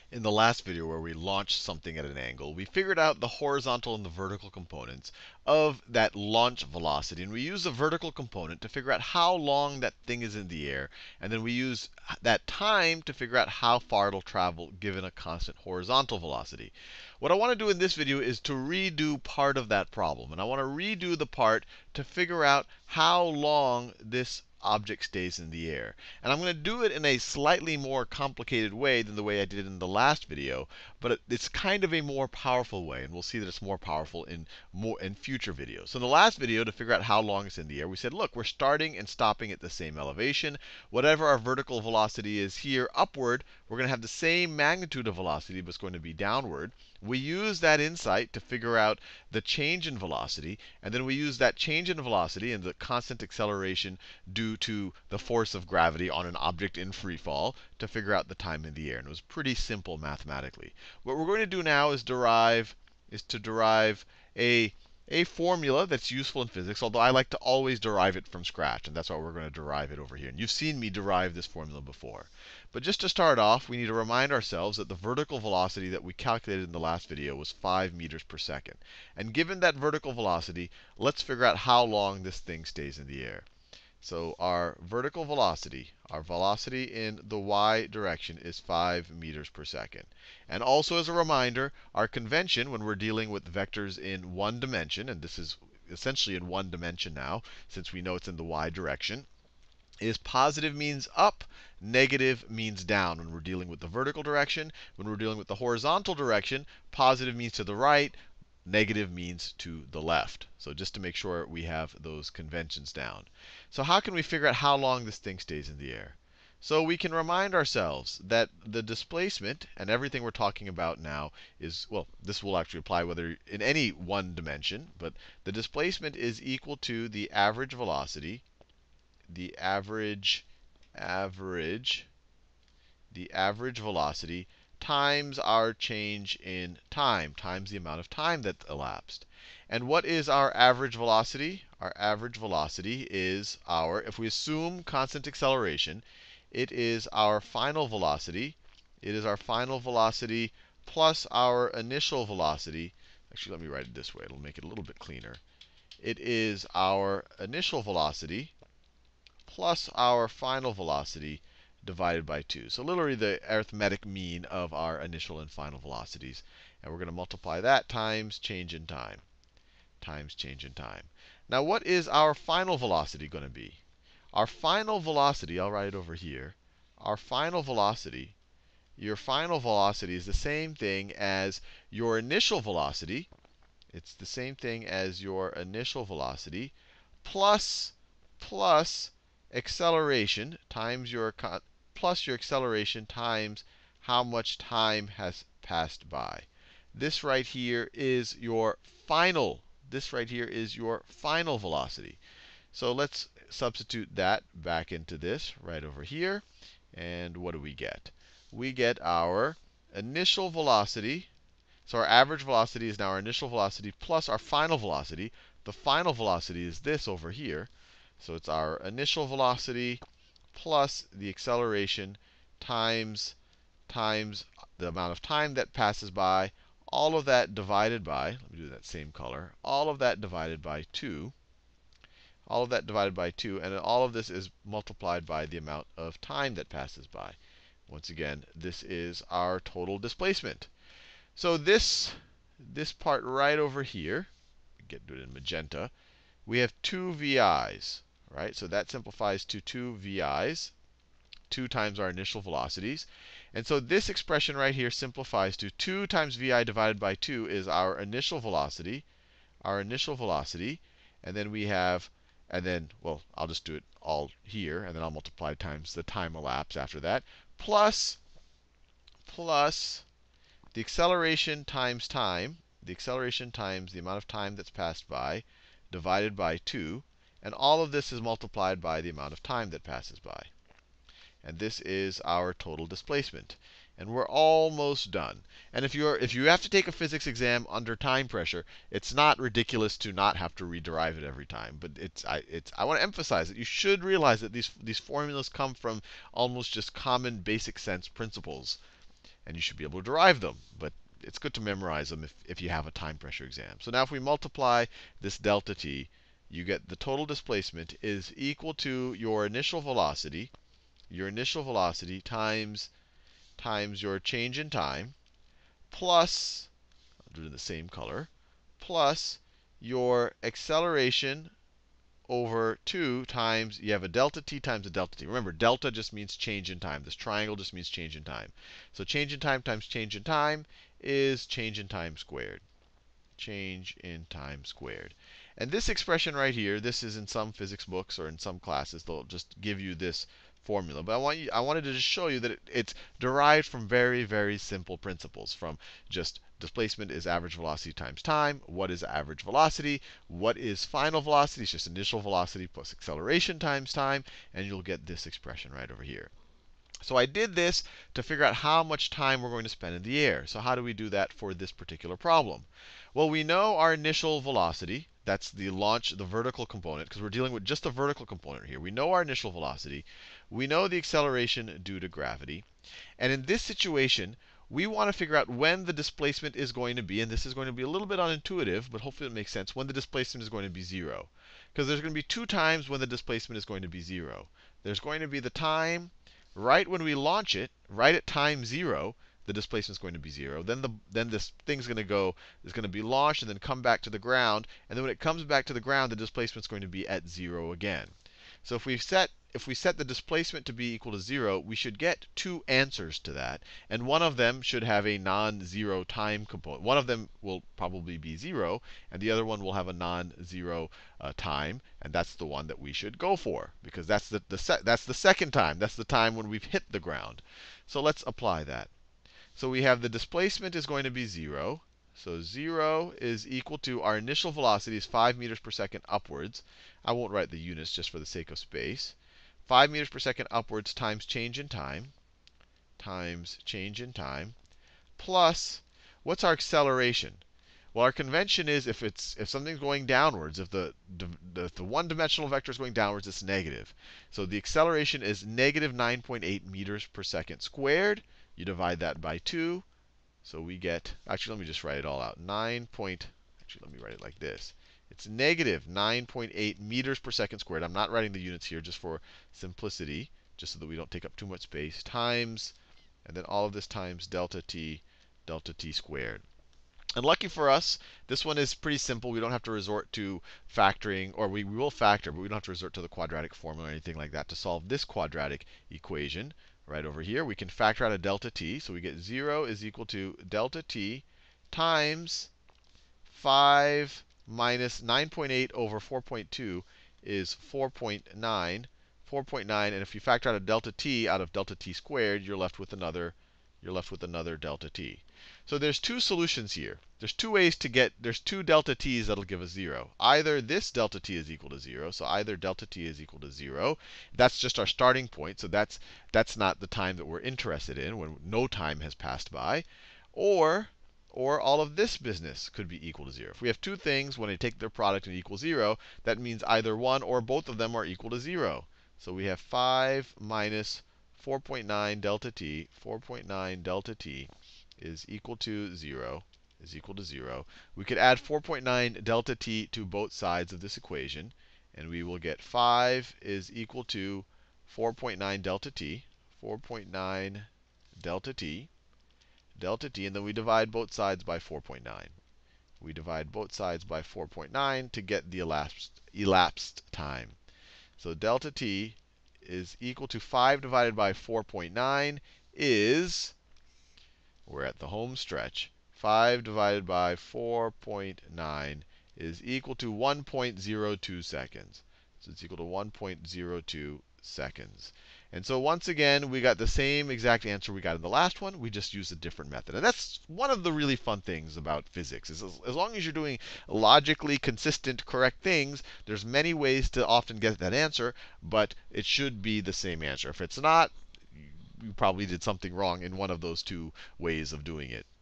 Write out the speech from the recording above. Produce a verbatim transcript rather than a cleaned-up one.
In the last video where we launched something at an angle, we figured out the horizontal and the vertical components of that launch velocity. And we use the vertical component to figure out how long that thing is in the air. And then we use that time to figure out how far it'll travel given a constant horizontal velocity. What I want to do in this video is to redo part of that problem. And I want to redo the part to figure out how long this object stays in the air. And I'm going to do it in a slightly more complicated way than the way I did in the last video, but it's kind of a more powerful way, and we'll see that it's more powerful in more in future videos. So in the last video, to figure out how long it's in the air, we said, look, we're starting and stopping at the same elevation. Whatever our vertical velocity is here upward, we're going to have the same magnitude of velocity, but it's going to be downward. We use that insight to figure out the change in velocity, and then we use that change in velocity and the constant acceleration due to the force of gravity on an object in free fall to figure out the time in the air. And it was pretty simple mathematically. What we're going to do now is derive is to derive a a formula that's useful in physics, although I like to always derive it from scratch, and that's why we're going to derive it over here. And you've seen me derive this formula before. But just to start off, we need to remind ourselves that the vertical velocity that we calculated in the last video was five meters per second. And given that vertical velocity, let's figure out how long this thing stays in the air. So our vertical velocity, our velocity in the y direction is five meters per second. And also as a reminder, our convention when we're dealing with vectors in one dimension, and this is essentially in one dimension now, since we know it's in the y direction, is positive means up, negative means down when we're dealing with the vertical direction. When we're dealing with the horizontal direction, positive means to the right, negative means to the left. So just to make sure we have those conventions down. So how can we figure out how long this thing stays in the air? So we can remind ourselves that the displacement, and everything we're talking about now is, well, this will actually apply whether in any one dimension, but the displacement is equal to the average velocity, the average, average, the average velocity times our change in time, times the amount of time that elapsed. And what is our average velocity? Our average velocity is our, if we assume constant acceleration, it is our final velocity. It is our final velocity plus our initial velocity. Actually, let me write it this way. It'll make it a little bit cleaner. It is our initial velocity plus our final velocity divided by two. So literally the arithmetic mean of our initial and final velocities. And we're going to multiply that times change in time, times change in time. Now what is our final velocity going to be? Our final velocity, I'll write it over here. Our final velocity, your final velocity is the same thing as your initial velocity. It's the same thing as your initial velocity plus, plus acceleration times your plus your acceleration times how much time has passed by. This right here is your final. This right here is your final velocity. So let's substitute that back into this right over here. And what do we get? We get our initial velocity. So our average velocity is now our initial velocity plus our final velocity. The final velocity is this over here. So it's our initial velocity plus the acceleration times, times the amount of time that passes by. All of that divided by, let me do that same color, all of that divided by two. All of that divided by two. And all of this is multiplied by the amount of time that passes by. Once again, this is our total displacement. So this, this part right over here, get it in magenta, we have two V I's. Right? So that simplifies to two V I's, two times our initial velocities. And so this expression right here simplifies to two times Vi divided by two is our initial velocity, our initial velocity. And then we have, and then, well, I'll just do it all here, and then I'll multiply times the time elapsed after that, plus, plus the acceleration times time, the acceleration times the amount of time that's passed by, divided by two. And all of this is multiplied by the amount of time that passes by. And this is our total displacement. And we're almost done. And if you're if you have to take a physics exam under time pressure, it's not ridiculous to not have to rederive it every time. But it's I it's I want to emphasize that you should realize that these these formulas come from almost just common basic sense principles. and you should be able to derive them. But it's good to memorize them if, if you have a time pressure exam. So now if we multiply this delta t, you get the total displacement is equal to your initial velocity, your initial velocity times times your change in time, plus, I'll do it in the same color, plus your acceleration over two times, you have a delta t times a delta t. Remember, delta just means change in time. This triangle just means change in time. So change in time times change in time is change in time squared. Change in time squared. And this expression right here, this is in some physics books or in some classes, they'll just give you this formula. But I want you, I wanted to just show you that it, it's derived from very, very simple principles. From just displacement is average velocity times time. What is average velocity? What is final velocity? It's just initial velocity plus acceleration times time. And you'll get this expression right over here. So I did this to figure out how much time we're going to spend in the air. So how do we do that for this particular problem? Well, we know our initial velocity. That's the launch, the vertical component, because we're dealing with just the vertical component here. We know our initial velocity. We know the acceleration due to gravity. And in this situation, we want to figure out when the displacement is going to be, and this is going to be a little bit unintuitive, but hopefully it makes sense, when the displacement is going to be zero. Because there's going to be two times when the displacement is going to be zero. There's going to be the time right when we launch it, right at time zero, the displacement is going to be zero. Then the then this thing's going to go is going to be launched and then come back to the ground. And then when it comes back to the ground, the displacement is going to be at zero again. So if we set if we set the displacement to be equal to zero, we should get two answers to that. And one of them should have a non-zero time component. One of them will probably be zero, and the other one will have a non-zero uh, time. And that's the one that we should go for, because that's the, the se that's the second time. That's the time when we've hit the ground. So let's apply that. So we have the displacement is going to be zero. So zero is equal to our initial velocity is five meters per second upwards. I won't write the units just for the sake of space. five meters per second upwards times change in time, times change in time, plus, what's our acceleration? Well, our convention is if it's if something's going downwards, if the, the, if the one-dimensional vector is going downwards, it's negative. So the acceleration is negative nine point eight meters per second squared. You divide that by two. So we get, actually, let me just write it all out. nine point, actually, let me write it like this. It's negative nine point eight meters per second squared. I'm not writing the units here just for simplicity, just so that we don't take up too much space, times, and then all of this times delta t, delta t squared. And lucky for us, this one is pretty simple. We don't have to resort to factoring, or we, we will factor, but we don't have to resort to the quadratic formula or anything like that to solve this quadratic equation. Right over here, we can factor out a delta t. So we get zero is equal to delta t times five minus nine point eight over four point two is four point nine. four point nine, and if you factor out a delta t out of delta t squared, you're left with another you're left with another delta t. So there's two solutions here. There's two ways to get, there's two delta t's that'll give us zero. Either this delta t is equal to zero, so either delta t is equal to zero. That's just our starting point, so that's that's not the time that we're interested in when no time has passed by. Or or all of this business could be equal to zero. If we have two things, when they take their product and equal zero, that means either one or both of them are equal to zero. So we have five minus four point nine delta t, four point nine delta t is equal to zero, is equal to zero. We could add four point nine delta t to both sides of this equation, and we will get five is equal to four point nine delta t, four point nine delta t, delta t, and then we divide both sides by four point nine. We divide both sides by four point nine to get the elapsed, elapsed time. So delta t is equal to five divided by four point nine is, we're at the home stretch, five divided by four point nine is equal to one point zero two seconds. So it's equal to one point zero two seconds. And so once again, we got the same exact answer we got in the last one. We just used a different method. And that's one of the really fun things about physics, is as, as long as you're doing logically consistent, correct things, there's many ways to often get that answer, but it should be the same answer. If it's not, you probably did something wrong in one of those two ways of doing it.